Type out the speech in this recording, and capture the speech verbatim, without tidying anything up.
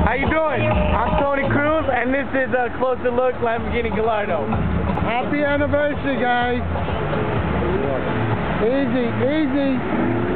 How you doing? I'm Tony Cruz, and this is a closer look Lamborghini Gallardo. Happy anniversary, guys. Easy, easy.